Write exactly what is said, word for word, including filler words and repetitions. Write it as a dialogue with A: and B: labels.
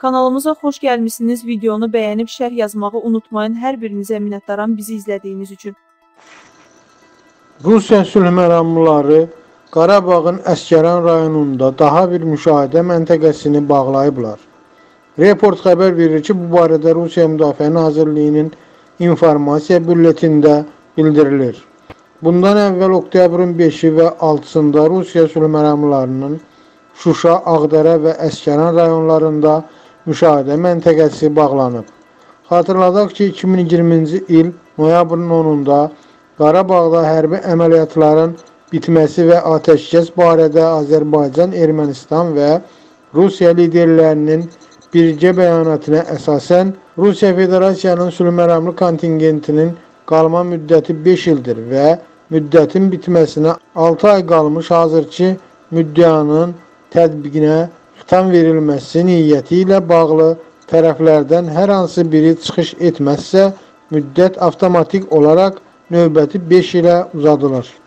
A: Kanalımıza xoş gəlmişsiniz. Videonu bəyənib şərh yazmağı unutmayın. Hər birinizə minnətdaram bizi izlədiyiniz üçün.
B: Rusiya sülh məramlıları Qarabağın Əsgəran rayonunda daha bir müşahidə məntəqəsini bağlayıblar. Report xəbər verir ki, bu barədə Rusiya Müdafiə Nazirliyinin informasiya bülletində bildirilir. Bundan əvvəl oktyabrın beşi və altısında Rusiya sülh məramlılarının Şuşa, Ağdərə və Əsgəran rayonlarında müşahidə məntəqəsi bağlanıb. Xatırladaq ki, iki min iyirminci il noyabrın onunda Qarabağda hərbi əməliyyatların bitməsi və atəşkəs barədə Azərbaycan, Ermənistan və Rusiya liderlərinin birgə bəyanatına əsasən Rusiya Federasiyasının sülh məramlı kontingentinin qalma müddəti beş ildir və müddətin bitməsinə altı ay qalmış hazırki müddəanın tətbiqinə xitam verilməsi niyyəti ilə bağlı tərəflərdən hər hansı biri çıxış etməzsə, müddət avtomatik olaraq növbəti beş ilə uzadılır.